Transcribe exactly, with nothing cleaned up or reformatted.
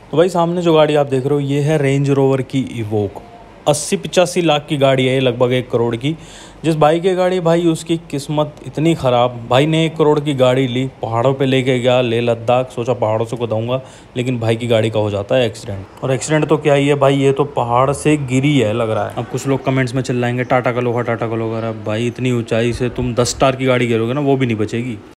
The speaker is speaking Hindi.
तो भाई सामने जो गाड़ी आप देख रहे हो ये है रेंज रोवर की इवोक। अस्सी पिचासी लाख की गाड़ी है ये, लगभग एक करोड़ की। जिस भाई की गाड़ी भाई उसकी किस्मत इतनी ख़राब, भाई ने एक करोड़ की गाड़ी ली, पहाड़ों पे लेके गया लेह लद्दाख, सोचा पहाड़ों से कुदाऊंगा, लेकिन भाई की गाड़ी का हो जाता है एक्सीडेंट। और एक्सीडेंट तो क्या ही है भाई, ये तो पहाड़ से गिरी है लग रहा है। अब कुछ लोग कमेंट्स में चिल्लाएंगे टाटा का लोहा टाटा का लोहा। अरे भाई इतनी ऊंचाई से तुम दस स्टार की गाड़ी गिरोगे ना वो भी नहीं बचेगी।